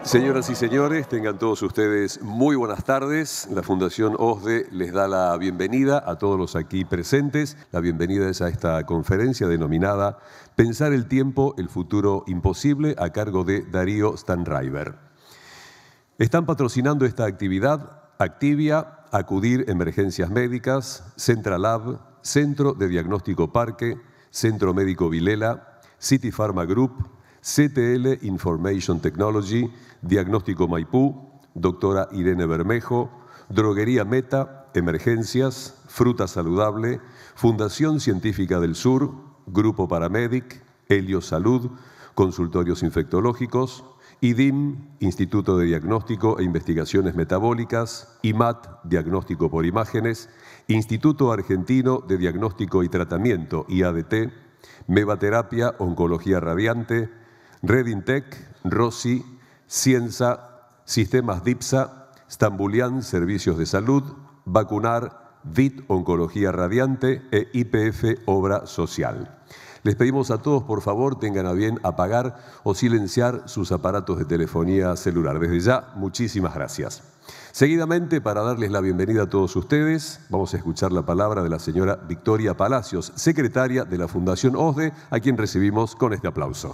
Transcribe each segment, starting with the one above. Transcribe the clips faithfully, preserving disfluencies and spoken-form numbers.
Señoras y señores, tengan todos ustedes muy buenas tardes. La Fundación OSDE les da la bienvenida a todos los aquí presentes. La bienvenida es a esta conferencia denominada Pensar el tiempo, el futuro imposible, a cargo de Darío Stanraiver. Están patrocinando esta actividad Activia, Acudir Emergencias Médicas, Centralab, Centro de Diagnóstico Parque, Centro Médico Vilela, City Pharma Group, C T L Information Technology, Diagnóstico Maipú, doctora Irene Bermejo, Droguería Meta, Emergencias, Fruta Saludable, Fundación Científica del Sur, Grupo Paramedic, Helio Salud, Consultorios Infectológicos, I D I M, Instituto de Diagnóstico e Investigaciones Metabólicas, I M A T, Diagnóstico por Imágenes, Instituto Argentino de Diagnóstico y Tratamiento, I A D T, Mevaterapia, Oncología Radiante, Redintec, Rossi, Cienza, Sistemas DIPSA, Stambulian Servicios de Salud, Vacunar, V I T Oncología Radiante e I P F Obra Social. Les pedimos a todos, por favor, tengan a bien apagar o silenciar sus aparatos de telefonía celular. Desde ya, muchísimas gracias. Seguidamente, para darles la bienvenida a todos ustedes, vamos a escuchar la palabra de la señora Victoria Palacios, secretaria de la Fundación OSDE, a quien recibimos con este aplauso.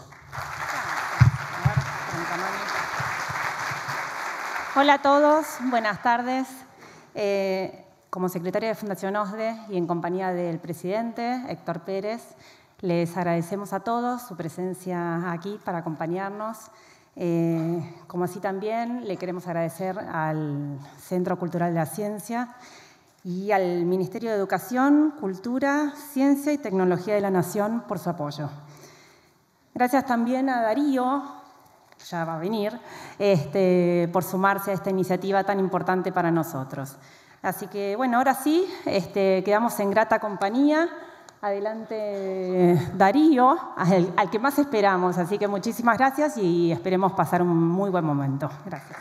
Hola a todos, buenas tardes. Eh, como secretaria de Fundación OSDE y en compañía del presidente, Héctor Pérez, les agradecemos a todos su presencia aquí para acompañarnos. Eh, como así también le queremos agradecer al Centro Cultural de la Ciencia y al Ministerio de Educación, Cultura, Ciencia y Tecnología de la Nación por su apoyo. Gracias también a Darío, ya va a venir, este, por sumarse a esta iniciativa tan importante para nosotros. Así que, bueno, ahora sí, este, quedamos en grata compañía. Adelante, Darío, al, al que más esperamos. Así que muchísimas gracias y esperemos pasar un muy buen momento. Gracias.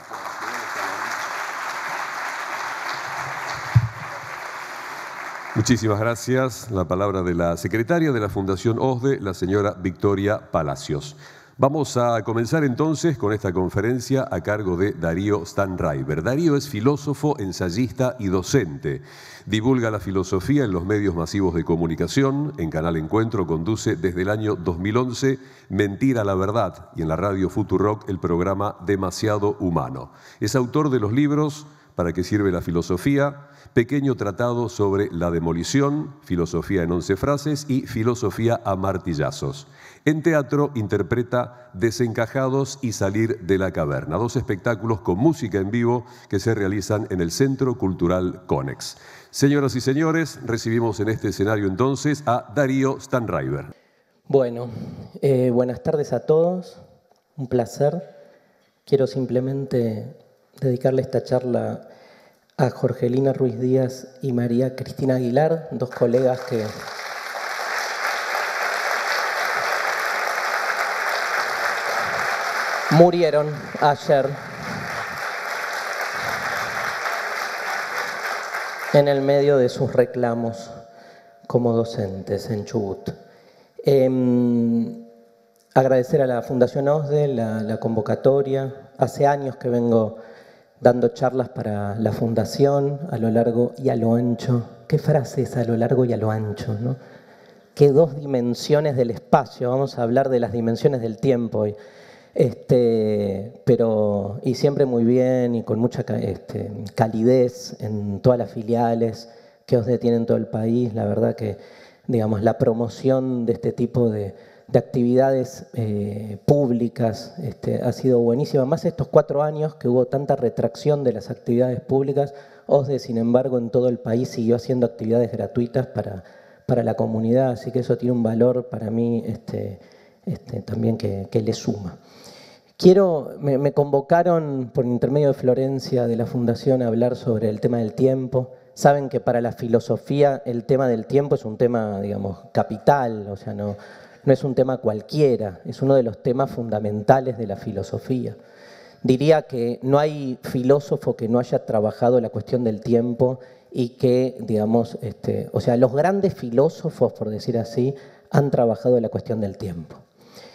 Muchísimas gracias. La palabra de la secretaria de la Fundación OSDE, la señora Victoria Palacios. Vamos a comenzar entonces con esta conferencia a cargo de Darío Stanraiver. Darío es filósofo, ensayista y docente. Divulga la filosofía en los medios masivos de comunicación. En Canal Encuentro conduce desde el año dos mil once Mentira a la Verdad y en la radio Futurock el programa Demasiado Humano. Es autor de los libros ¿Para qué sirve la filosofía?, Pequeño tratado sobre la demolición, Filosofía en once frases y Filosofía a martillazos. En teatro interpreta Desencajados y Salir de la Caverna, dos espectáculos con música en vivo que se realizan en el Centro Cultural Conex. Señoras y señores, recibimos en este escenario entonces a Darío Stanraiver. Bueno, eh, buenas tardes a todos, un placer. Quiero simplemente dedicarle esta charla a Jorgelina Ruiz Díaz y María Cristina Aguilar, dos colegas que murieron ayer en el medio de sus reclamos como docentes en Chubut. Eh, agradecer a la Fundación OSDE la, la convocatoria. Hace años que vengo dando charlas para la Fundación a lo largo y a lo ancho. ¿Qué frase es a lo largo y a lo ancho, ¿no? ¿Qué dos dimensiones del espacio? Vamos a hablar de las dimensiones del tiempo hoy. Este, pero, y siempre muy bien y con mucha este, calidez en todas las filiales que OSDE tiene en todo el país. La verdad que, digamos, la promoción de este tipo de, de actividades eh, públicas este, ha sido buenísima. Más estos cuatro años que hubo tanta retracción de las actividades públicas, OSDE, sin embargo, en todo el país siguió haciendo actividades gratuitas para, para la comunidad, así que eso tiene un valor para mí este, este, también que, que le suma. Quiero, me, me convocaron por intermedio de Florencia de la Fundación a hablar sobre el tema del tiempo. Saben que para la filosofía el tema del tiempo es un tema, digamos, capital, o sea, no, no es un tema cualquiera, es uno de los temas fundamentales de la filosofía. Diría que no hay filósofo que no haya trabajado la cuestión del tiempo y que, digamos, este, o sea, los grandes filósofos, por decir así, han trabajado la cuestión del tiempo.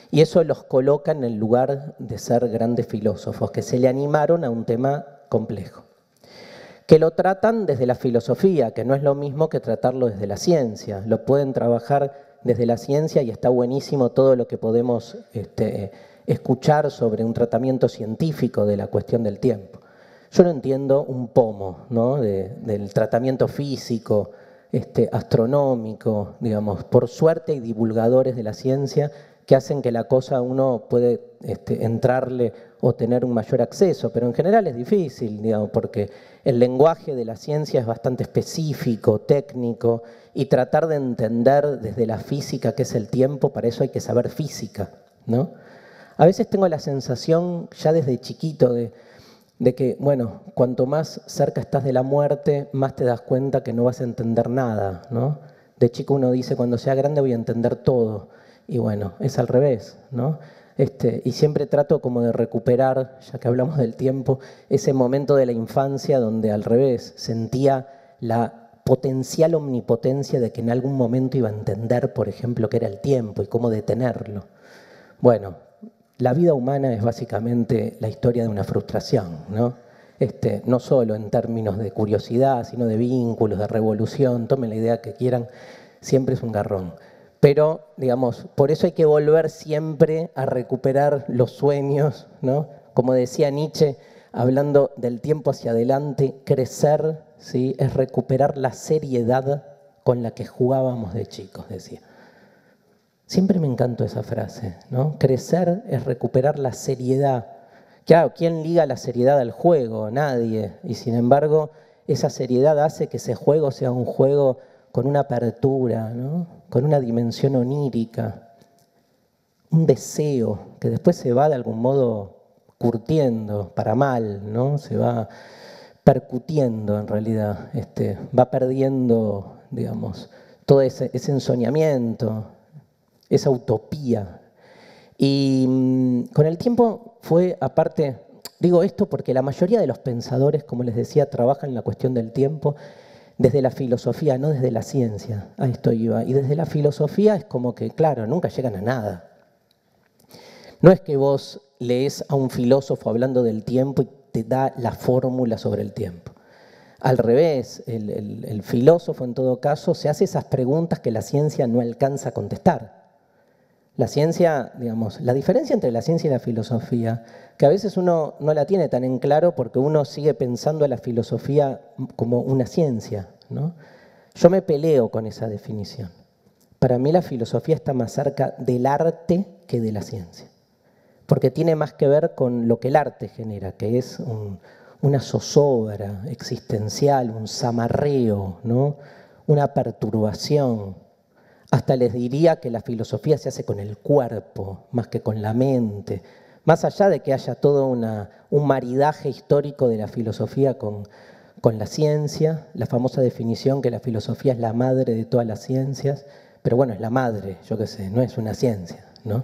Y eso los coloca en el lugar de ser grandes filósofos, que se le animaron a un tema complejo. Que lo tratan desde la filosofía, que no es lo mismo que tratarlo desde la ciencia. Lo pueden trabajar desde la ciencia y está buenísimo todo lo que podemos este, escuchar sobre un tratamiento científico de la cuestión del tiempo. Yo no entiendo un pomo, ¿no? de, del tratamiento físico, este, astronómico, digamos. Por suerte hay divulgadores de la ciencia que hacen que la cosa uno puede este, entrarle o tener un mayor acceso, pero en general es difícil, digamos, porque el lenguaje de la ciencia es bastante específico, técnico, y tratar de entender desde la física qué es el tiempo, para eso hay que saber física, ¿no? A veces tengo la sensación, ya desde chiquito, de, de que, bueno, cuanto más cerca estás de la muerte, más te das cuenta que no vas a entender nada, ¿no? De chico uno dice, cuando sea grande voy a entender todo. Y bueno, es al revés, ¿no? Este, y siempre trato como de recuperar, ya que hablamos del tiempo, ese momento de la infancia donde al revés sentía la potencial omnipotencia de que en algún momento iba a entender, por ejemplo, qué era el tiempo y cómo detenerlo. Bueno, la vida humana es básicamente la historia de una frustración, ¿no? Este, no solo en términos de curiosidad, sino de vínculos, de revolución, tomen la idea que quieran, siempre es un garrón. Pero, digamos, por eso hay que volver siempre a recuperar los sueños, ¿no? Como decía Nietzsche, hablando del tiempo hacia adelante, crecer, ¿sí? Es recuperar la seriedad con la que jugábamos de chicos, decía. Siempre me encantó esa frase, ¿no? Crecer es recuperar la seriedad. Claro, ¿quién liga la seriedad al juego? Nadie. Y sin embargo, esa seriedad hace que ese juego sea un juego con una apertura, ¿no? Con una dimensión onírica, un deseo que después se va de algún modo curtiendo para mal, ¿no? Se va percutiendo en realidad, este, va perdiendo, digamos, todo ese, ese ensoñamiento, esa utopía. Y mmm, con el tiempo fue, aparte, digo esto porque la mayoría de los pensadores, como les decía, trabajan en la cuestión del tiempo desde la filosofía, no desde la ciencia. A esto iba. Y desde la filosofía es como que, claro, nunca llegan a nada. No es que vos lees a un filósofo hablando del tiempo y te da la fórmula sobre el tiempo. Al revés, el, el, el filósofo en todo caso se hace esas preguntas que la ciencia no alcanza a contestar. La ciencia, digamos, la diferencia entre la ciencia y la filosofía, que a veces uno no la tiene tan en claro porque uno sigue pensando a la filosofía como una ciencia, ¿no? Yo me peleo con esa definición. Para mí la filosofía está más cerca del arte que de la ciencia, porque tiene más que ver con lo que el arte genera, que es un, una zozobra existencial, un zamarreo, ¿no? Una perturbación. Hasta les diría que la filosofía se hace con el cuerpo, más que con la mente. Más allá de que haya todo una, un maridaje histórico de la filosofía con, con la ciencia, la famosa definición que la filosofía es la madre de todas las ciencias, pero bueno, es la madre, yo qué sé, no es una ciencia, ¿no?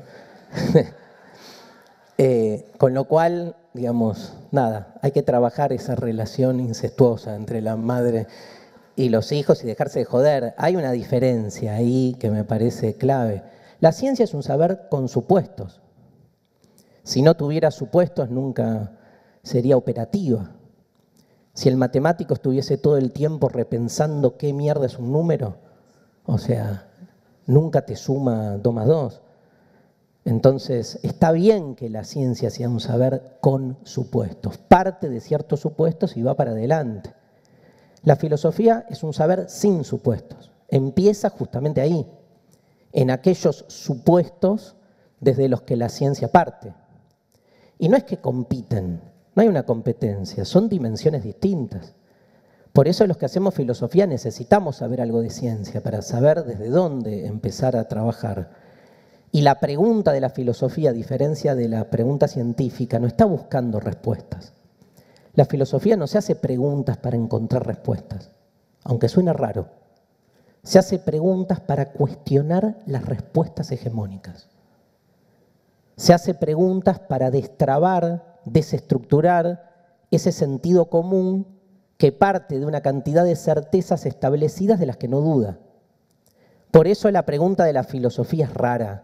eh, con lo cual, digamos, nada, hay que trabajar esa relación incestuosa entre la madre y los hijos y dejarse de joder. Hay una diferencia ahí que me parece clave. La ciencia es un saber con supuestos. Si no tuviera supuestos, nunca sería operativa. Si el matemático estuviese todo el tiempo repensando qué mierda es un número, o sea, nunca te suma dos más dos. Entonces, está bien que la ciencia sea un saber con supuestos. Parte de ciertos supuestos y va para adelante. La filosofía es un saber sin supuestos. Empieza justamente ahí, en aquellos supuestos desde los que la ciencia parte. Y no es que compiten, no hay una competencia, son dimensiones distintas. Por eso los que hacemos filosofía necesitamos saber algo de ciencia para saber desde dónde empezar a trabajar. Y la pregunta de la filosofía, a diferencia de la pregunta científica, no está buscando respuestas. La filosofía no se hace preguntas para encontrar respuestas, aunque suene raro. Se hace preguntas para cuestionar las respuestas hegemónicas. Se hace preguntas para destrabar, desestructurar ese sentido común que parte de una cantidad de certezas establecidas de las que no duda. Por eso la pregunta de la filosofía es rara.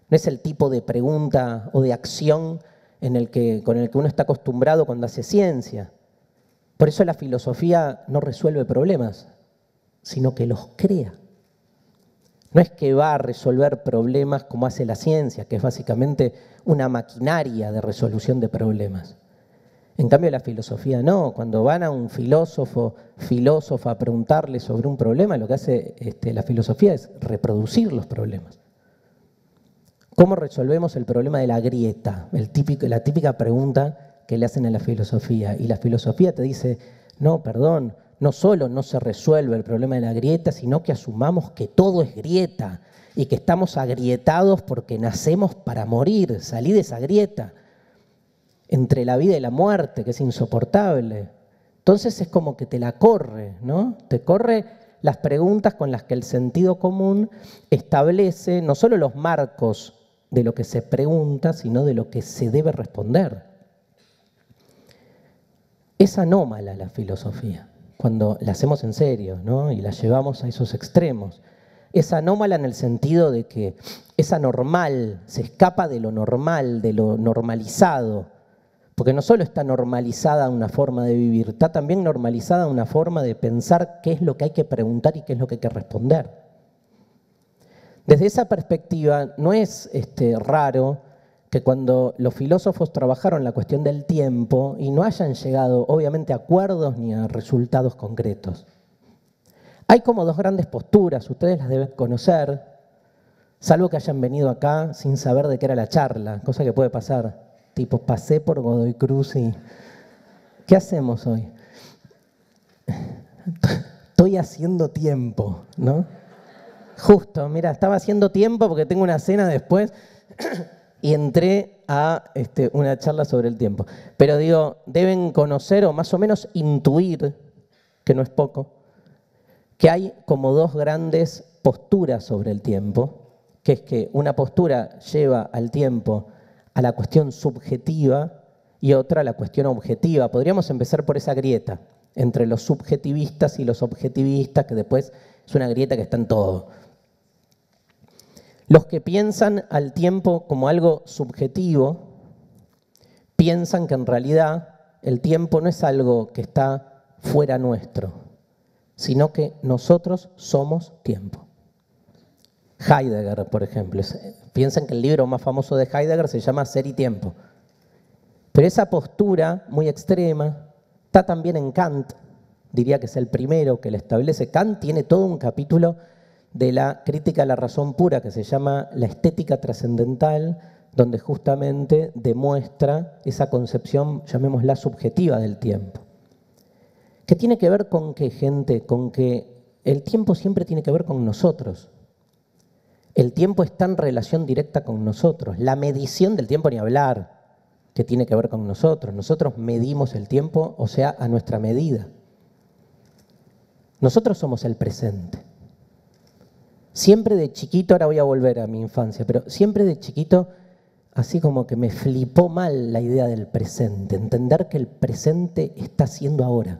no es el tipo de pregunta o de acción en el que, con el que uno está acostumbrado cuando hace ciencia. Por eso la filosofía no resuelve problemas, sino que los crea. No es que va a resolver problemas como hace la ciencia, que es básicamente una maquinaria de resolución de problemas. En cambio, la filosofía no. Cuando van a un filósofo, filósofa a preguntarle sobre un problema, lo que hace este, la filosofía es reproducir los problemas. ¿Cómo resolvemos el problema de la grieta? El típico, la típica pregunta que le hacen a la filosofía. Y la filosofía te dice, no, perdón, no solo no se resuelve el problema de la grieta, sino que asumamos que todo es grieta y que estamos agrietados porque nacemos para morir. Salí de esa grieta entre la vida y la muerte, que es insoportable. Entonces es como que te la corre, ¿no? Te corre las preguntas con las que el sentido común establece no solo los marcos de lo que se pregunta, sino de lo que se debe responder. Es anómala la filosofía, cuando la hacemos en serio, ¿no? Y la llevamos a esos extremos. Es anómala en el sentido de que es anormal, se escapa de lo normal, de lo normalizado. Porque no solo está normalizada una forma de vivir, está también normalizada una forma de pensar qué es lo que hay que preguntar y qué es lo que hay que responder. Desde esa perspectiva, no es este, raro que cuando los filósofos trabajaron la cuestión del tiempo y no hayan llegado, obviamente, a acuerdos ni a resultados concretos. Hay como dos grandes posturas, ustedes las deben conocer, salvo que hayan venido acá sin saber de qué era la charla, cosa que puede pasar. Tipo, pasé por Godoy Cruz y... ¿Qué hacemos hoy? Estoy haciendo tiempo, ¿no? Justo, mira, estaba haciendo tiempo porque tengo una cena después y entré a este, una charla sobre el tiempo. Pero digo, deben conocer o más o menos intuir, que no es poco, que hay como dos grandes posturas sobre el tiempo, que es que una postura lleva al tiempo a la cuestión subjetiva y otra a la cuestión objetiva. Podríamos empezar por esa grieta entre los subjetivistas y los objetivistas, que después es una grieta que está en todo. Los que piensan al tiempo como algo subjetivo, piensan que en realidad el tiempo no es algo que está fuera nuestro, sino que nosotros somos tiempo. Heidegger, por ejemplo, piensan que el libro más famoso de Heidegger se llama Ser y Tiempo. Pero esa postura muy extrema está también en Kant, diría que es el primero que la establece. Kant tiene todo un capítulo de la crítica a la razón pura que se llama La estética trascendental, donde justamente demuestra esa concepción, llamémosla subjetiva del tiempo. ¿Qué tiene que ver con qué, gente? Con que el tiempo siempre tiene que ver con nosotros. El tiempo está en relación directa con nosotros. La medición del tiempo, ni hablar, que tiene que ver con nosotros. Nosotros medimos el tiempo, o sea, a nuestra medida. Nosotros somos el presente. Siempre de chiquito, ahora voy a volver a mi infancia, pero siempre de chiquito, así como que me flipó mal la idea del presente. Entender que el presente está siendo ahora.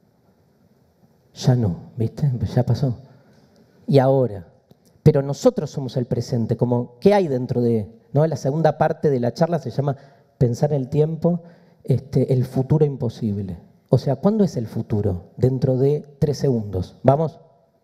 Ya no, ¿viste? Ya pasó. Y ahora. Pero nosotros somos el presente, como ¿qué hay dentro de...? ¿no? La segunda parte de la charla se llama Pensar el tiempo, este, el futuro imposible. O sea, ¿cuándo es el futuro? Dentro de tres segundos. ¿Vamos?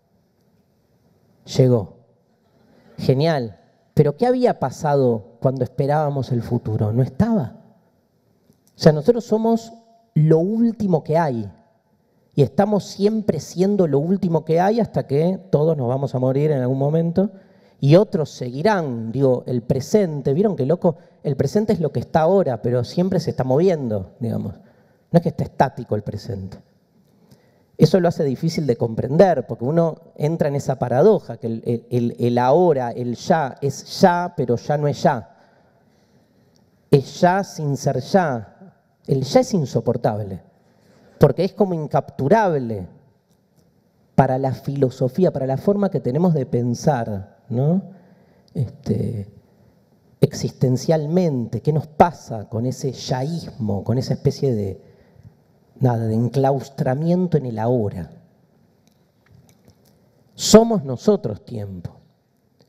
Llegó. Genial. Pero ¿qué había pasado cuando esperábamos el futuro? No estaba. O sea, nosotros somos lo último que hay. Y estamos siempre siendo lo último que hay hasta que todos nos vamos a morir en algún momento y otros seguirán. Digo, el presente, ¿vieron qué loco? El presente es lo que está ahora, pero siempre se está moviendo, digamos. No es que esté estático el presente. Eso lo hace difícil de comprender, porque uno entra en esa paradoja, que el, el, el ahora, el ya, es ya, pero ya no es ya. Es ya sin ser ya. El ya es insoportable. Porque es como incapturable para la filosofía, para la forma que tenemos de pensar, ¿no? Este, existencialmente, ¿qué nos pasa con ese yaísmo, con esa especie de, nada, de enclaustramiento en el ahora? Somos nosotros tiempo.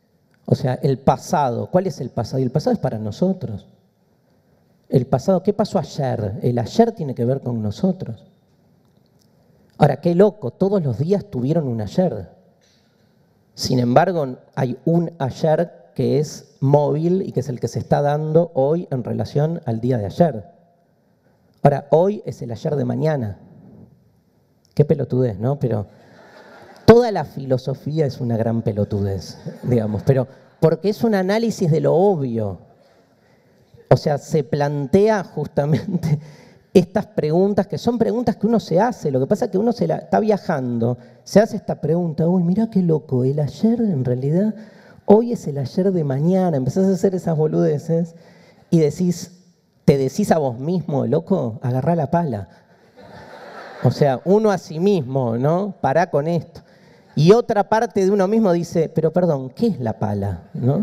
O sea, el pasado, ¿cuál es el pasado? Y el pasado es para nosotros. El pasado, ¿qué pasó ayer? El ayer tiene que ver con nosotros. Ahora, qué loco, todos los días tuvieron un ayer. Sin embargo, hay un ayer que es móvil y que es el que se está dando hoy en relación al día de ayer. Ahora, hoy es el ayer de mañana. Qué pelotudez, ¿no? Pero toda la filosofía es una gran pelotudez, digamos, pero porque es un análisis de lo obvio. O sea, se plantea justamente estas preguntas, que son preguntas que uno se hace. Lo que pasa es que uno se la, está viajando, se hace esta pregunta, uy, mirá qué loco, el ayer en realidad, hoy es el ayer de mañana. Empezás a hacer esas boludeces y decís, te decís a vos mismo, loco, agarrá la pala. O sea, uno a sí mismo, ¿no? Pará con esto. Y otra parte de uno mismo dice, pero perdón, ¿qué es la pala? ¿No?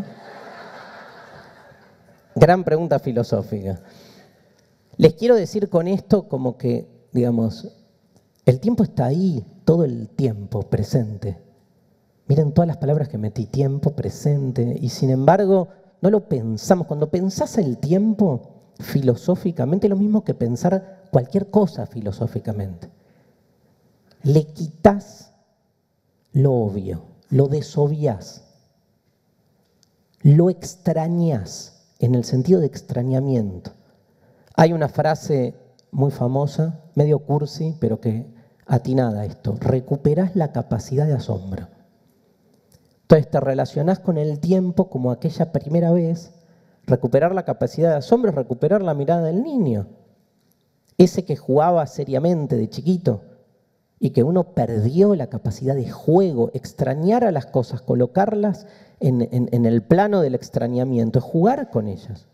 Gran pregunta filosófica. Les quiero decir con esto como que, digamos, el tiempo está ahí todo el tiempo, presente. Miren todas las palabras que metí, tiempo, presente, y sin embargo no lo pensamos. Cuando pensás el tiempo filosóficamente, es lo mismo que pensar cualquier cosa filosóficamente. Le quitas lo obvio, lo desobviás, lo extrañás, en el sentido de extrañamiento. Hay una frase muy famosa, medio cursi, pero que atinada a esto. Recuperás la capacidad de asombro. Entonces te relacionás con el tiempo como aquella primera vez. Recuperar la capacidad de asombro es recuperar la mirada del niño. Ese que jugaba seriamente de chiquito y que uno perdió la capacidad de juego, extrañar a las cosas, colocarlas en, en, en el plano del extrañamiento, jugar con ellas.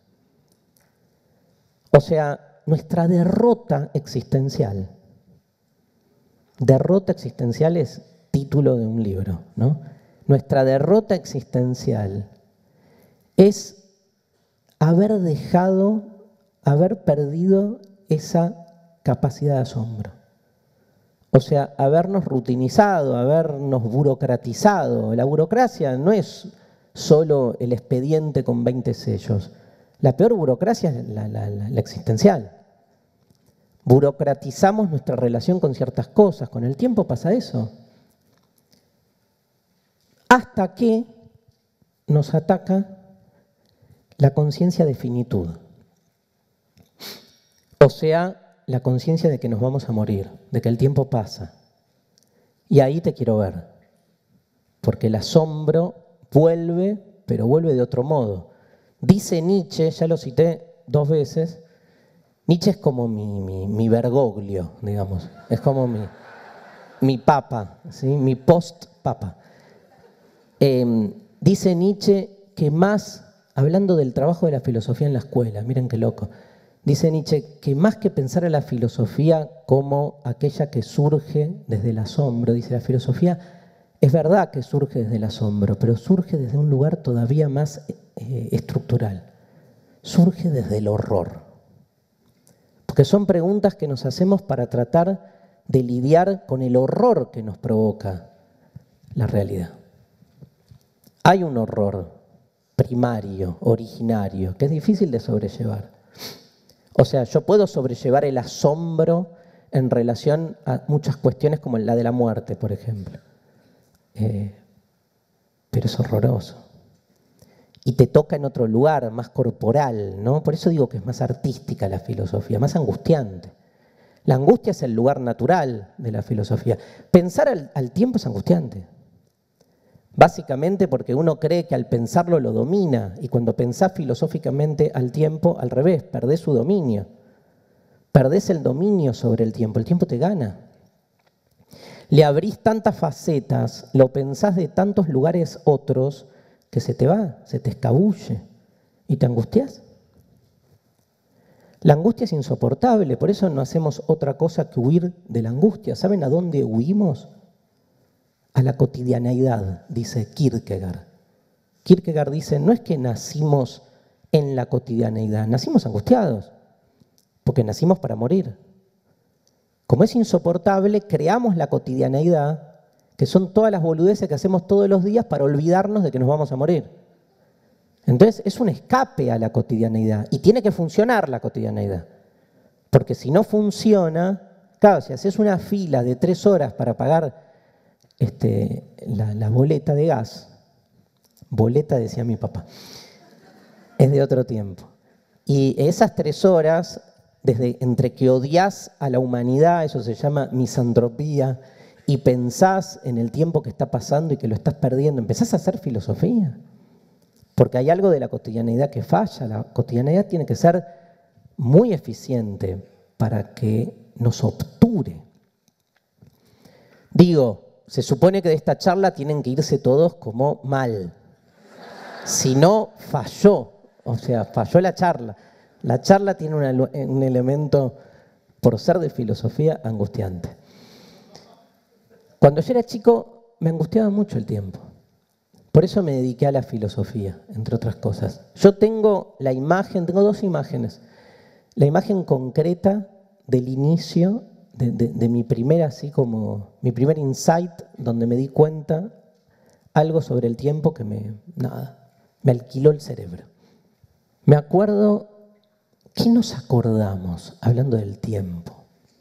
O sea, nuestra derrota existencial. Derrota existencial es título de un libro, ¿no? Nuestra derrota existencial es haber dejado, haber perdido esa capacidad de asombro. O sea, habernos rutinizado, habernos burocratizado. La burocracia no es solo el expediente con veinte sellos. La peor burocracia es la, la, la, la existencial. Burocratizamos nuestra relación con ciertas cosas. Con el tiempo pasa eso. Hasta que nos ataca la conciencia de finitud. O sea, la conciencia de que nos vamos a morir, de que el tiempo pasa. Y ahí te quiero ver. Porque el asombro vuelve, pero vuelve de otro modo. Dice Nietzsche, ya lo cité dos veces, Nietzsche es como mi, mi, mi Bergoglio, digamos. Es como mi, mi papa, ¿sí? Mi post-papa. Eh, dice Nietzsche que más, hablando del trabajo de la filosofía en la escuela, miren qué loco, dice Nietzsche que más que pensar a la filosofía como aquella que surge desde el asombro, dice la filosofía, es verdad que surge desde el asombro, pero surge desde un lugar todavía más eh, estructural. Surge desde el horror. Porque son preguntas que nos hacemos para tratar de lidiar con el horror que nos provoca la realidad. Hay un horror primario, originario, que es difícil de sobrellevar. O sea, yo puedo sobrellevar el asombro en relación a muchas cuestiones como la de la muerte, por ejemplo. Eh, pero es horroroso. Y te toca en otro lugar, más corporal, ¿no? Por eso digo que es más artística la filosofía, más angustiante. La angustia es el lugar natural de la filosofía. Pensar al, al tiempo es angustiante. Básicamente porque uno cree que al pensarlo lo domina, y cuando pensás filosóficamente al tiempo, al revés, perdés su dominio. Perdés el dominio sobre el tiempo, el tiempo te gana. Le abrís tantas facetas, lo pensás de tantos lugares otros, que se te va, se te escabulle y te angustias. La angustia es insoportable, por eso no hacemos otra cosa que huir de la angustia. ¿Saben a dónde huimos? A la cotidianeidad, dice Kierkegaard. Kierkegaard dice, no es que nacimos en la cotidianeidad, nacimos angustiados, porque nacimos para morir. Como es insoportable, creamos la cotidianeidad, que son todas las boludeces que hacemos todos los días para olvidarnos de que nos vamos a morir. Entonces es un escape a la cotidianeidad y tiene que funcionar la cotidianeidad. Porque si no funciona, claro, si haces una fila de tres horas para pagar este, la, la boleta de gas, boleta decía mi papá, es de otro tiempo. Y esas tres horas, desde entre que odias a la humanidad, eso se llama misantropía, y pensás en el tiempo que está pasando y que lo estás perdiendo, empezás a hacer filosofía. Porque hay algo de la cotidianeidad que falla. La cotidianeidad tiene que ser muy eficiente para que nos obture. Digo, se supone que de esta charla tienen que irse todos como mal. Si no, falló. O sea, falló la charla. La charla tiene una, un elemento, por ser de filosofía, angustiante. Cuando yo era chico, me angustiaba mucho el tiempo. Por eso me dediqué a la filosofía, entre otras cosas. Yo tengo la imagen, tengo dos imágenes. La imagen concreta del inicio de, de, de mi primer, así como, mi primer insight, donde me di cuenta algo sobre el tiempo que me, nada, me alquiló el cerebro. Me acuerdo, ¿qué nos acordamos hablando del tiempo?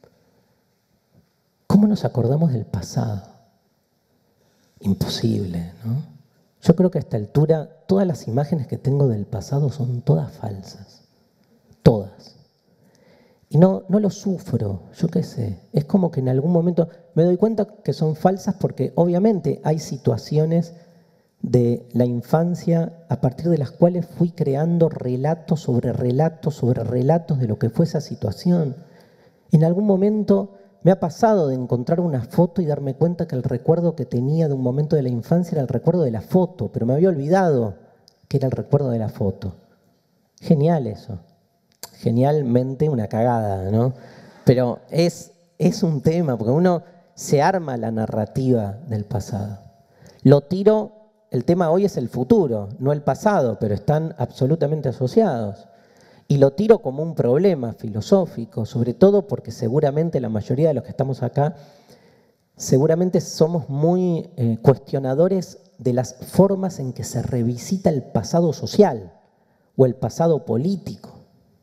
¿Cómo nos acordamos del pasado? Imposible, ¿no? Yo creo que a esta altura todas las imágenes que tengo del pasado son todas falsas. Todas. Y no, no lo sufro, yo qué sé. Es como que en algún momento me doy cuenta que son falsas porque obviamente hay situaciones de la infancia a partir de las cuales fui creando relatos sobre relatos sobre relatos de lo que fue esa situación. En algún momento me ha pasado de encontrar una foto y darme cuenta que el recuerdo que tenía de un momento de la infancia era el recuerdo de la foto, pero me había olvidado que era el recuerdo de la foto. Genial eso. Genialmente una cagada, ¿no? Pero es, es un tema, porque uno se arma la narrativa del pasado. Lo tiro, el tema hoy es el futuro, no el pasado, pero están absolutamente asociados. Y lo tiro como un problema filosófico, sobre todo porque seguramente la mayoría de los que estamos acá, seguramente somos muy eh, cuestionadores de las formas en que se revisita el pasado social o el pasado político.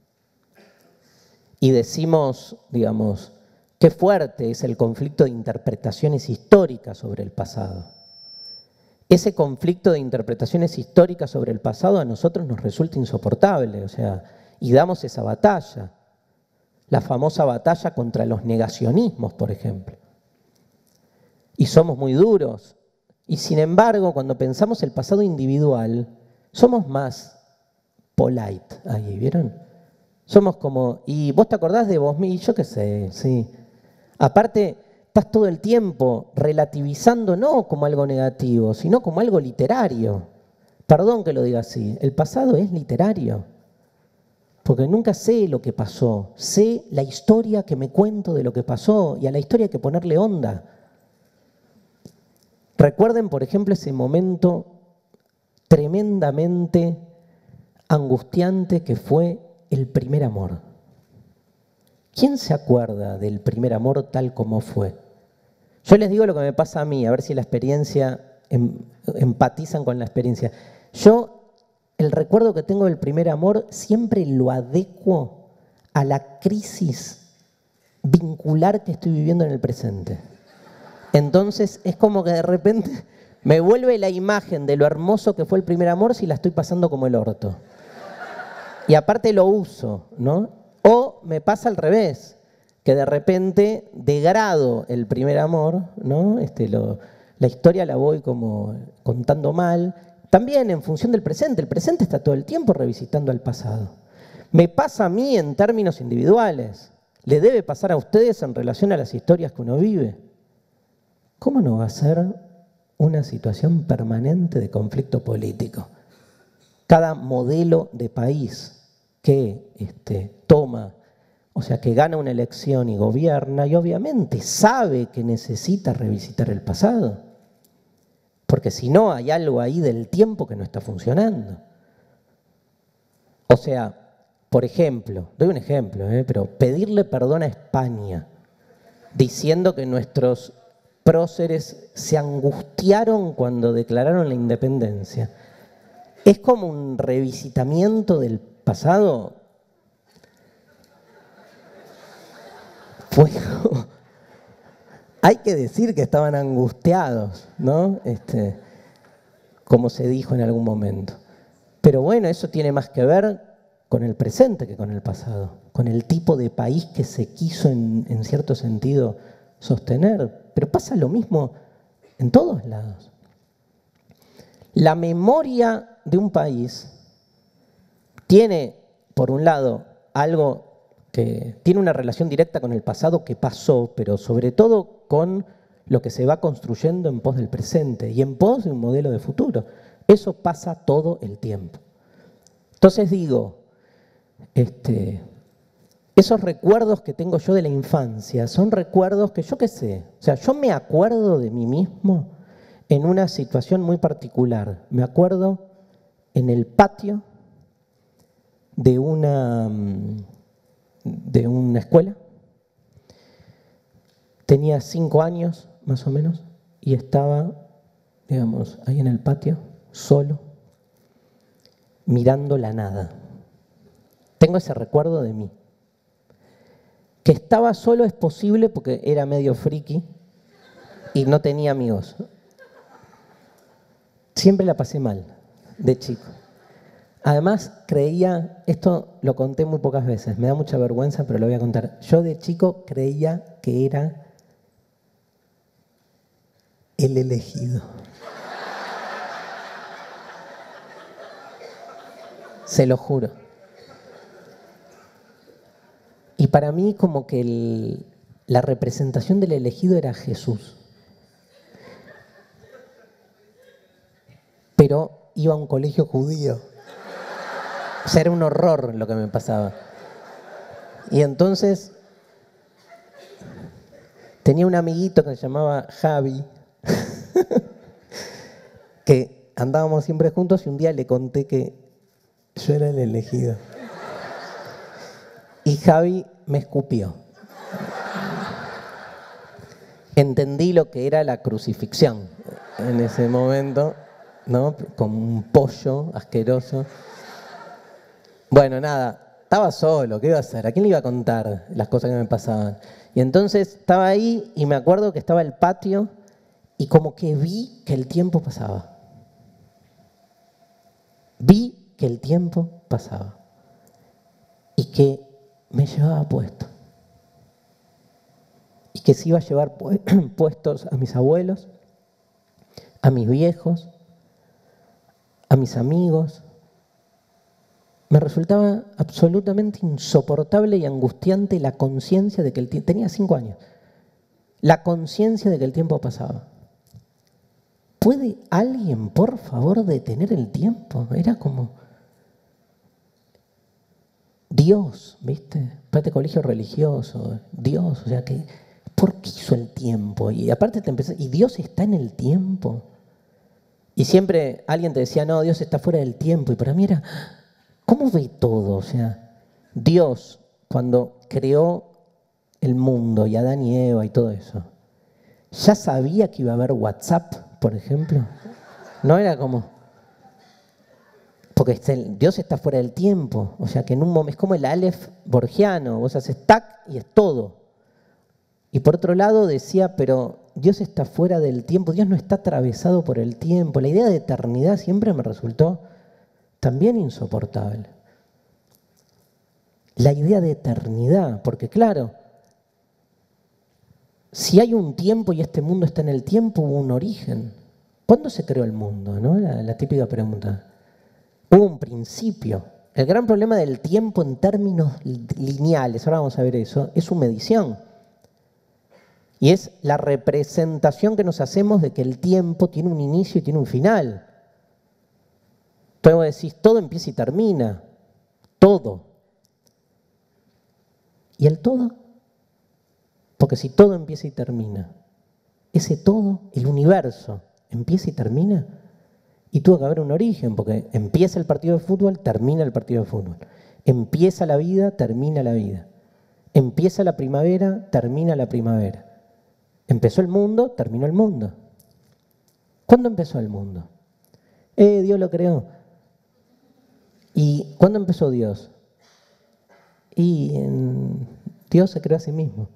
Y decimos, digamos, qué fuerte es el conflicto de interpretaciones históricas sobre el pasado. Ese conflicto de interpretaciones históricas sobre el pasado a nosotros nos resulta insoportable, o sea, y damos esa batalla, la famosa batalla contra los negacionismos, por ejemplo. Y somos muy duros. Y sin embargo, cuando pensamos el pasado individual, somos más polite ahí, ¿vieron? Somos como, y vos te acordás de vos mismo, yo qué sé, sí. Aparte, estás todo el tiempo relativizando no como algo negativo, sino como algo literario. Perdón que lo diga así, el pasado es literario. Porque nunca sé lo que pasó, sé la historia que me cuento de lo que pasó y a la historia hay que ponerle onda. Recuerden, por ejemplo, ese momento tremendamente angustiante que fue el primer amor. ¿Quién se acuerda del primer amor tal como fue? Yo les digo lo que me pasa a mí, a ver si la experiencia, em, empatizan con la experiencia. Yo, el recuerdo que tengo del primer amor siempre lo adecuo a la crisis vincular que estoy viviendo en el presente. Entonces es como que de repente me vuelve la imagen de lo hermoso que fue el primer amor si la estoy pasando como el orto. Y aparte lo uso, ¿no? O me pasa al revés, que de repente degrado el primer amor, ¿no? Este, lo, la historia la voy como contando mal. También en función del presente. El presente está todo el tiempo revisitando al pasado. Me pasa a mí en términos individuales. Le debe pasar a ustedes en relación a las historias que uno vive. ¿Cómo no va a ser una situación permanente de conflicto político? Cada modelo de país que este, toma, o sea, que gana una elección y gobierna, y obviamente sabe que necesita revisitar el pasado. Porque si no, hay algo ahí del tiempo que no está funcionando. O sea, por ejemplo, doy un ejemplo, ¿eh? pero pedirle perdón a España, diciendo que nuestros próceres se angustiaron cuando declararon la independencia. es como un revisitamiento del pasado. Bueno, hay que decir que estaban angustiados, ¿no? Este, como se dijo en algún momento. Pero bueno, eso tiene más que ver con el presente que con el pasado, con el tipo de país que se quiso en, en cierto sentido sostener. Pero pasa lo mismo en todos lados. La memoria de un país tiene, por un lado, algo que tiene una relación directa con el pasado que pasó, pero sobre todo con lo que se va construyendo en pos del presente y en pos de un modelo de futuro. Eso pasa todo el tiempo. Entonces digo, este, esos recuerdos que tengo yo de la infancia son recuerdos que yo qué sé, o sea, yo me acuerdo de mí mismo en una situación muy particular. Me acuerdo en el patio de una, de una escuela. Tenía cinco años, más o menos, y estaba, digamos, ahí en el patio, solo, mirando la nada. Tengo ese recuerdo de mí. Que estaba solo es posible porque era medio friki y no tenía amigos. Siempre la pasé mal, de chico. Además, creía, esto lo conté muy pocas veces, me da mucha vergüenza, pero lo voy a contar. Yo de chico creía que era el elegido. Se lo juro. Y para mí como que el, la representación del elegido era Jesús. Pero iba a un colegio judío. O sea, era un horror lo que me pasaba. Y entonces tenía un amiguito que se llamaba Javi, que andábamos siempre juntos y un día le conté que yo era el elegido. Y Javi me escupió. Entendí lo que era la crucifixión en ese momento, ¿no? Como un pollo asqueroso. Bueno, nada, estaba solo, ¿qué iba a hacer? ¿A quién le iba a contar las cosas que me pasaban? Y entonces estaba ahí y me acuerdo que estaba el patio y como que vi que el tiempo pasaba. Vi que el tiempo pasaba y que me llevaba puesto. Y que se iba a llevar puestos a mis abuelos, a mis viejos, a mis amigos. Me resultaba absolutamente insoportable y angustiante la conciencia de que el tiempo... Tenía cinco años. La conciencia de que el tiempo pasaba. ¿Puede alguien, por favor, detener el tiempo? Era como... Dios, ¿viste? Parte colegio religioso. Dios, o sea, que ¿por qué hizo el tiempo? Y aparte te empezás... ¿Y Dios está en el tiempo? Y siempre alguien te decía, no, Dios está fuera del tiempo. Y para mí era... ¿Cómo ve todo? O sea, Dios, cuando creó el mundo y Adán y Eva y todo eso, ¿ya sabía que iba a haber WhatsApp, por ejemplo? No era como... Porque Dios está fuera del tiempo. O sea, que en un momento es como el Aleph borgiano. Vos haces tac y es todo. Y por otro lado decía, pero Dios está fuera del tiempo. Dios no está atravesado por el tiempo. La idea de eternidad siempre me resultó... también insoportable. La idea de eternidad, porque claro, si hay un tiempo y este mundo está en el tiempo, hubo un origen. ¿Cuándo se creó el mundo? ¿No? La, la típica pregunta. Hubo un principio. El gran problema del tiempo en términos lineales, ahora vamos a ver eso, es su medición. Y es la representación que nos hacemos de que el tiempo tiene un inicio y tiene un final. Entonces vos decís, todo empieza y termina. Todo. ¿Y el todo? Porque si todo empieza y termina, ese todo, el universo, empieza y termina, y tuvo que haber un origen, porque empieza el partido de fútbol, termina el partido de fútbol. Empieza la vida, termina la vida. Empieza la primavera, termina la primavera. Empezó el mundo, terminó el mundo. ¿Cuándo empezó el mundo? Eh, Dios lo creó. ¿Y cuándo empezó Dios? Y en... Dios se creó a sí mismo.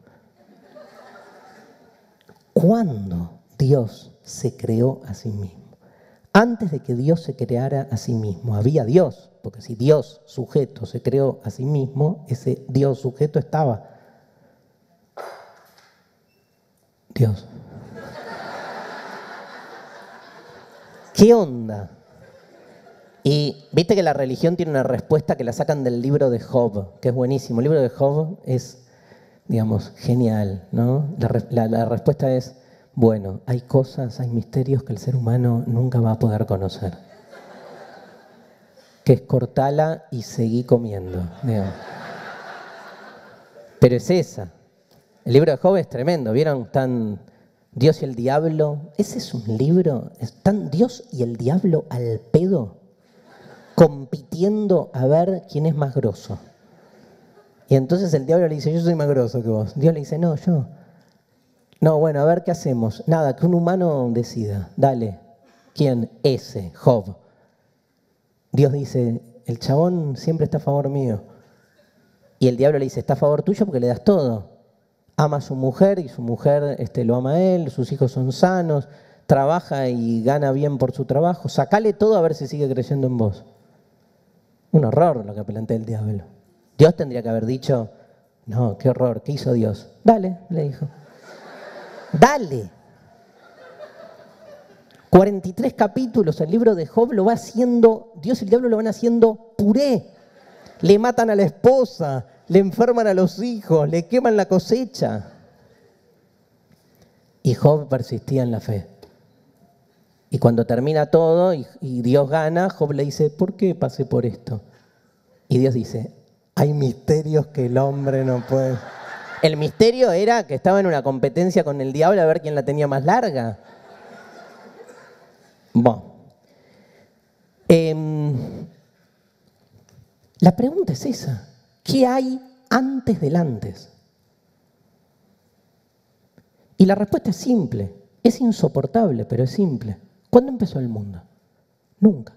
¿Cuándo Dios se creó a sí mismo? Antes de que Dios se creara a sí mismo, había Dios, porque si Dios sujeto se creó a sí mismo, ese Dios sujeto estaba. Dios. ¿Qué onda? Y viste que la religión tiene una respuesta que la sacan del libro de Job, que es buenísimo. El libro de Job es, digamos, genial, ¿no? La, la, la respuesta es, bueno, hay cosas, hay misterios que el ser humano nunca va a poder conocer. Que es cortala y seguí comiendo, digamos. Pero es esa. El libro de Job es tremendo, ¿vieron? Están Dios y el diablo. Ese es un libro, están Dios y el diablo al pedo, compitiendo a ver quién es más grosso. Y entonces el diablo le dice, yo soy más grosso que vos. Dios le dice, no, yo. No, bueno, a ver qué hacemos. Nada, que un humano decida. Dale. ¿Quién? Ese, Job. Dios dice, el chabón siempre está a favor mío. Y el diablo le dice, está a favor tuyo porque le das todo. Ama a su mujer y su mujer este, lo ama a él, sus hijos son sanos, trabaja y gana bien por su trabajo. Sacale todo a ver si sigue creyendo en vos. Un horror lo que plantea el diablo. Dios tendría que haber dicho, no, qué horror, ¿qué hizo Dios? Dale, le dijo. Dale. cuarenta y tres capítulos, el libro de Job lo va haciendo, Dios y el diablo lo van haciendo puré. Le matan a la esposa, le enferman a los hijos, le queman la cosecha. Y Job persistía en la fe. Y cuando termina todo y, y Dios gana, Job le dice, ¿por qué pasé por esto? Y Dios dice, hay misterios que el hombre no puede. El misterio era que estaba en una competencia con el diablo a ver quién la tenía más larga. Bueno. Eh, la pregunta es esa. ¿Qué hay antes del antes? Y la respuesta es simple. Es insoportable, pero es simple. ¿Cuándo empezó el mundo? Nunca.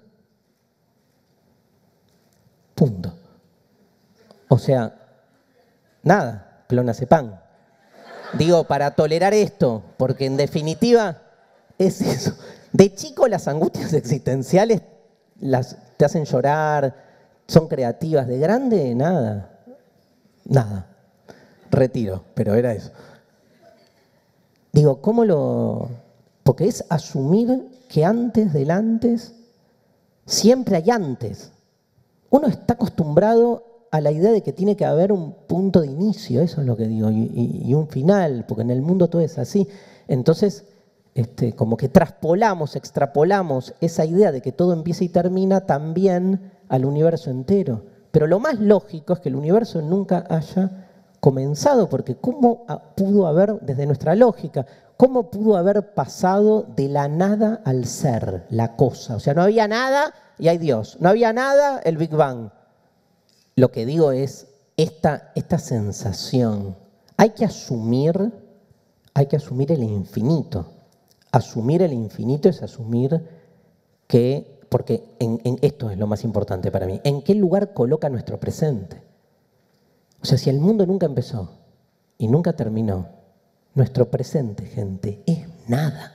Punto. O sea, nada, clonazepam. Digo, para tolerar esto, porque en definitiva es eso. De chico las angustias existenciales las, te hacen llorar, son creativas. De grande, nada. Nada. Retiro, pero era eso. Digo, ¿cómo lo...? Porque es asumir que antes del antes siempre hay antes. Uno está acostumbrado a la idea de que tiene que haber un punto de inicio, eso es lo que digo, y, y, y un final, porque en el mundo todo es así. Entonces, este, como que traspolamos, extrapolamos esa idea de que todo empieza y termina también al universo entero. Pero lo más lógico es que el universo nunca haya comenzado, porque ¿cómo pudo haber, desde nuestra lógica, cómo pudo haber pasado de la nada al ser, la cosa? O sea, no había nada y hay Dios. No había nada, el Big Bang. Lo que digo es esta, esta sensación. Hay que asumir, hay que asumir el infinito. Asumir el infinito es asumir que, porque en, en esto es lo más importante para mí, ¿en qué lugar coloca nuestro presente? O sea, si el mundo nunca empezó y nunca terminó, nuestro presente, gente, es nada.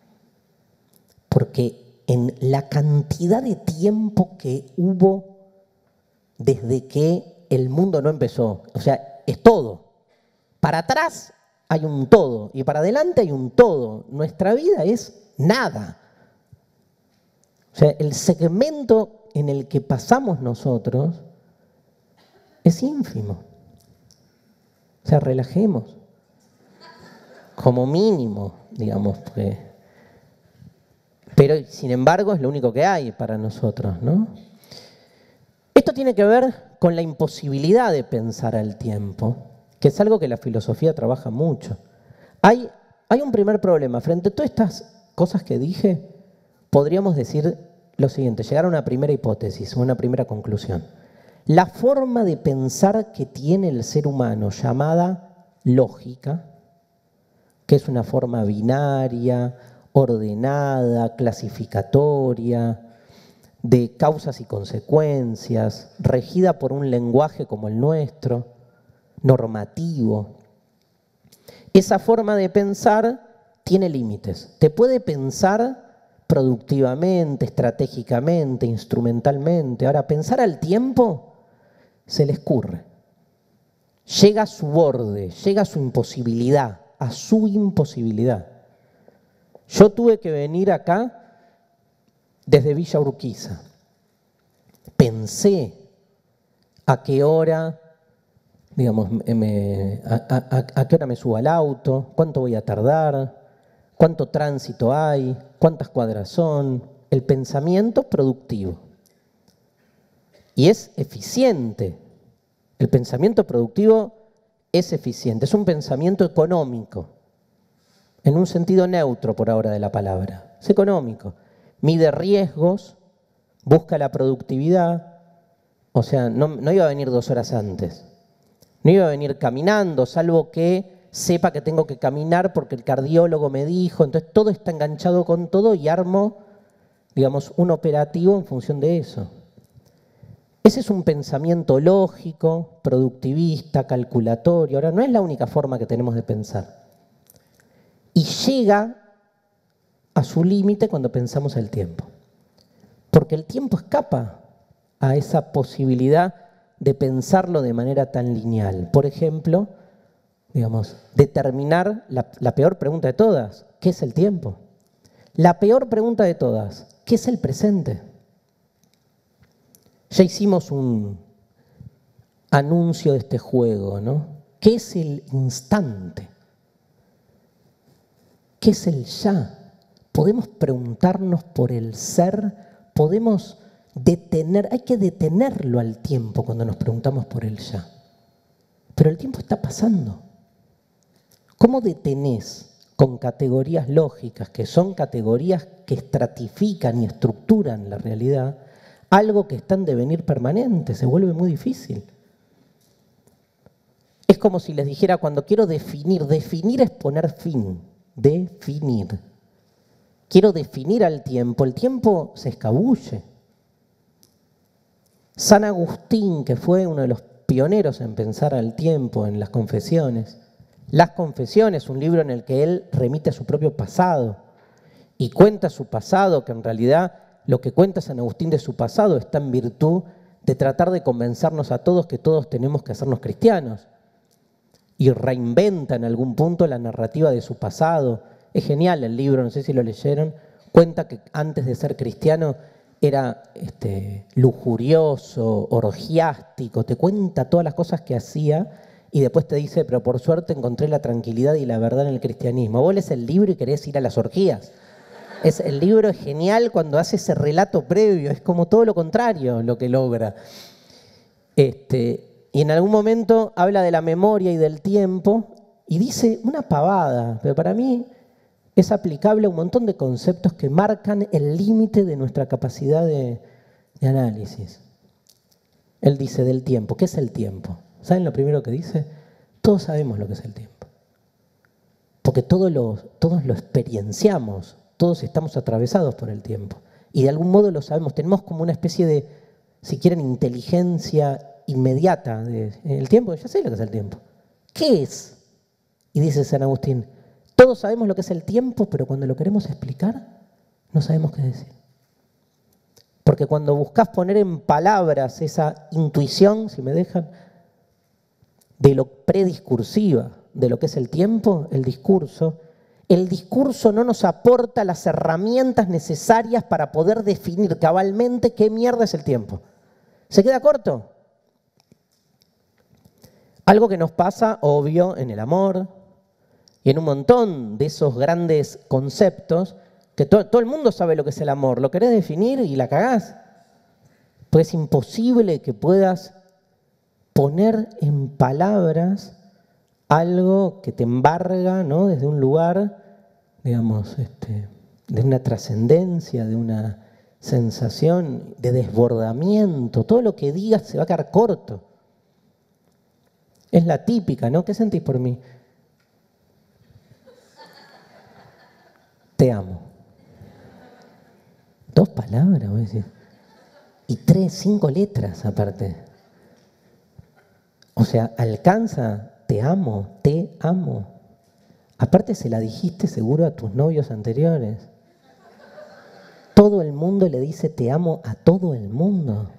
Porque en la cantidad de tiempo que hubo desde que el mundo no empezó, o sea, es todo. Para atrás hay un todo y para adelante hay un todo. Nuestra vida es nada. O sea, el segmento en el que pasamos nosotros es ínfimo. O sea, relajemos. Como mínimo, digamos. Pues. Pero, sin embargo, es lo único que hay para nosotros, ¿no? Esto tiene que ver con la imposibilidad de pensar al tiempo, que es algo que la filosofía trabaja mucho. Hay, hay un primer problema. Frente a todas estas cosas que dije, podríamos decir lo siguiente, llegar a una primera hipótesis, una primera conclusión. La forma de pensar que tiene el ser humano, llamada lógica, que es una forma binaria, ordenada, clasificatoria, de causas y consecuencias, regida por un lenguaje como el nuestro, normativo. Esa forma de pensar tiene límites. Te puede pensar productivamente, estratégicamente, instrumentalmente. Ahora, pensar al tiempo se le escurre. Llega a su borde, llega a su imposibilidad, a su imposibilidad. Yo tuve que venir acá desde Villa Urquiza. Pensé a qué hora, digamos, me, a, a, a qué hora me subo al auto, cuánto voy a tardar, cuánto tránsito hay, cuántas cuadras son. El pensamiento productivo. Y es eficiente. El pensamiento productivo es eficiente. Es un pensamiento económico, en un sentido neutro por ahora de la palabra. Es económico. Mide riesgos, busca la productividad. O sea, no, no iba a venir dos horas antes. No iba a venir caminando, salvo que sepa que tengo que caminar porque el cardiólogo me dijo. Entonces todo está enganchado con todo y armo, digamos, un operativo en función de eso. Ese es un pensamiento lógico, productivista, calculatorio. Ahora, no es la única forma que tenemos de pensar. Y llega a su límite cuando pensamos el tiempo. Porque el tiempo escapa a esa posibilidad de pensarlo de manera tan lineal. Por ejemplo, digamos, determinar la, la peor pregunta de todas, ¿qué es el tiempo? La peor pregunta de todas, ¿qué es el presente? Ya hicimos un anuncio de este juego, ¿no? ¿Qué es el instante? ¿Qué es el ya? Podemos preguntarnos por el ser, podemos detener, hay que detenerlo al tiempo cuando nos preguntamos por el ya. Pero el tiempo está pasando. ¿Cómo detenés con categorías lógicas, que son categorías que estratifican y estructuran la realidad, algo que está en devenir permanente? Se vuelve muy difícil. Es como si les dijera, cuando quiero definir, definir es poner fin, definir. Quiero definir al tiempo, el tiempo se escabulle. San Agustín, que fue uno de los pioneros en pensar al tiempo en las confesiones, Las Confesiones, un libro en el que él remite a su propio pasado y cuenta su pasado, que en realidad lo que cuenta San Agustín de su pasado está en virtud de tratar de convencernos a todos que todos tenemos que hacernos cristianos. Y reinventa en algún punto la narrativa de su pasado. Es genial el libro, no sé si lo leyeron. Cuenta que antes de ser cristiano era este, lujurioso, orgiástico. Te cuenta todas las cosas que hacía y después te dice, pero por suerte encontré la tranquilidad y la verdad en el cristianismo. Vos lees el libro y querés ir a las orgías. Es, el libro es genial cuando hace ese relato previo, es como todo lo contrario lo que logra. Este, y en algún momento habla de la memoria y del tiempo y dice una pavada, pero para mí es aplicable a un montón de conceptos que marcan el límite de nuestra capacidad de, de análisis. Él dice del tiempo. ¿Qué es el tiempo? ¿Saben lo primero que dice? Todos sabemos lo que es el tiempo. Porque todos lo, todos lo experienciamos. Todos estamos atravesados por el tiempo. Y de algún modo lo sabemos. Tenemos como una especie de, si quieren, inteligencia inmediata del tiempo. Ya sé lo que es el tiempo. ¿Qué es? Y dice San Agustín, todos sabemos lo que es el tiempo, pero cuando lo queremos explicar, no sabemos qué decir. Porque cuando buscas poner en palabras esa intuición, si me dejan, de lo prediscursiva, de lo que es el tiempo, el discurso, el discurso no nos aporta las herramientas necesarias para poder definir cabalmente qué mierda es el tiempo. ¿Se queda corto? Algo que nos pasa, obvio, en el amor y en un montón de esos grandes conceptos que to- todo el mundo sabe lo que es el amor. Lo querés definir y la cagás. Pues es imposible que puedas poner en palabras algo que te embarga, ¿no? Desde un lugar, digamos, este, de una trascendencia, de una sensación de desbordamiento. Todo lo que digas se va a quedar corto. Es la típica, ¿no? ¿Qué sentís por mí? Te amo. Dos palabras, voy a decir. Y tres, cinco letras aparte. O sea, alcanza, te amo, te amo. Aparte se la dijiste seguro a tus novios anteriores. Todo el mundo le dice te amo a todo el mundo.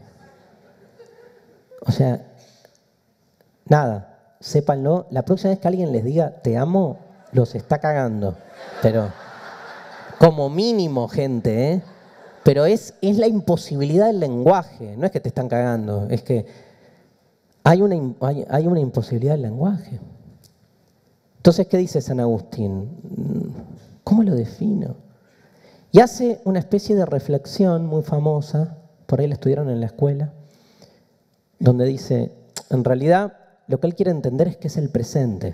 O sea, nada, sépanlo. La próxima vez que alguien les diga te amo, los está cagando. Pero como mínimo, gente, ¿eh? Pero es, es la imposibilidad del lenguaje. No es que te están cagando, es que hay una, hay, hay una imposibilidad del lenguaje. Entonces, ¿qué dice San Agustín? ¿Cómo lo defino? Y hace una especie de reflexión muy famosa, por ahí la estudiaron en la escuela, donde dice, en realidad, lo que él quiere entender es qué es el presente.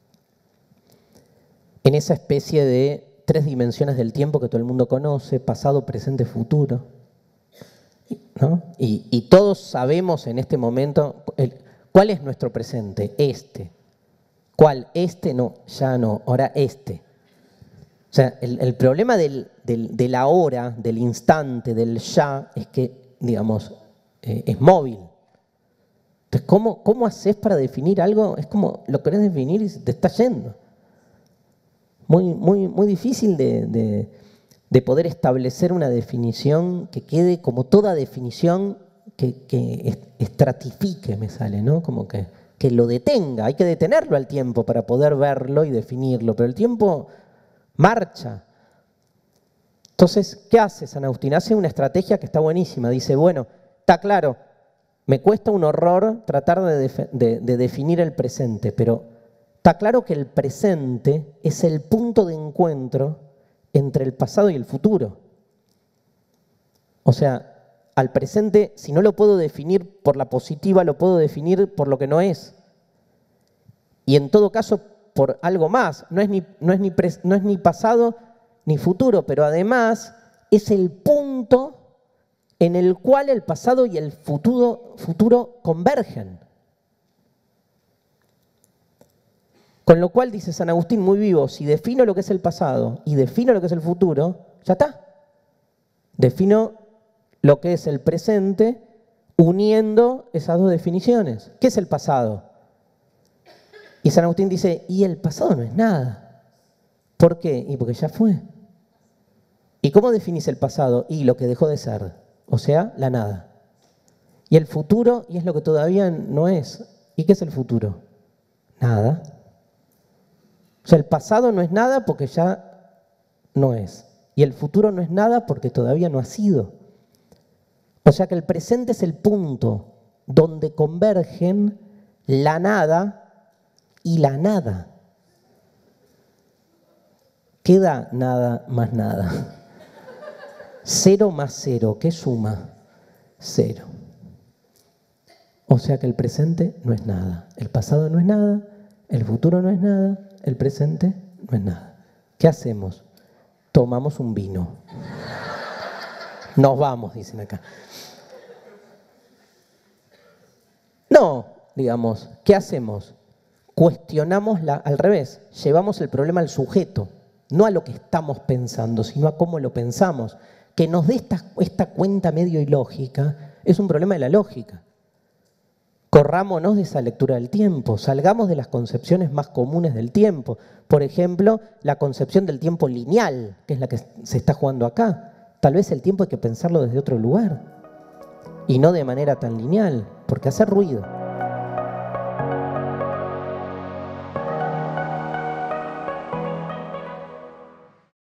En esa especie de tres dimensiones del tiempo que todo el mundo conoce, pasado, presente, futuro. ¿No? Y, y todos sabemos en este momento el, cuál es nuestro presente, este. ¿Cuál? Este no, ya no, ahora este. O sea, el, el problema del, del, de la hora, del instante, del ya, es que, digamos, eh, es móvil. Entonces, ¿cómo, ¿cómo haces para definir algo? Es como lo querés definir y se te está yendo. Muy, muy, muy difícil de, de, de poder establecer una definición que quede como toda definición que, que estratifique, me sale, ¿no? Como que, que lo detenga. Hay que detenerlo al tiempo para poder verlo y definirlo, pero el tiempo marcha. Entonces, ¿qué hace San Agustín? Hace una estrategia que está buenísima. Dice, bueno, está claro, me cuesta un horror tratar de, de, de definir el presente, pero está claro que el presente es el punto de encuentro entre el pasado y el futuro. O sea, al presente, si no lo puedo definir por la positiva, lo puedo definir por lo que no es. Y en todo caso, por algo más. No es ni, no es ni, pres, no es ni pasado ni futuro, pero además es el punto en el cual el pasado y el futuro, futuro convergen. Con lo cual, dice San Agustín muy vivo, si defino lo que es el pasado y defino lo que es el futuro, ya está. Defino lo que es el presente uniendo esas dos definiciones. ¿Qué es el pasado? Y San Agustín dice, y el pasado no es nada. ¿Por qué? Y porque ya fue. ¿Y cómo definís el pasado? Y lo que dejó de ser, o sea, la nada. Y el futuro, y es lo que todavía no es. ¿Y qué es el futuro? Nada. O sea, el pasado no es nada porque ya no es. Y el futuro no es nada porque todavía no ha sido. O sea que el presente es el punto donde convergen la nada y la nada. Queda nada más nada. Cero más cero, ¿qué suma? Cero. O sea que el presente no es nada. El pasado no es nada, el futuro no es nada, el presente no es nada. ¿Qué hacemos? Tomamos un vino. Nos vamos, dicen acá. No, digamos, ¿qué hacemos? Cuestionamos la, al revés, llevamos el problema al sujeto, no a lo que estamos pensando, sino a cómo lo pensamos. Que nos dé esta, esta cuenta medio ilógica es un problema de la lógica. Corrámonos de esa lectura del tiempo, salgamos de las concepciones más comunes del tiempo. Por ejemplo, la concepción del tiempo lineal, que es la que se está jugando acá. Tal vez el tiempo hay que pensarlo desde otro lugar y no de manera tan lineal, porque hace ruido.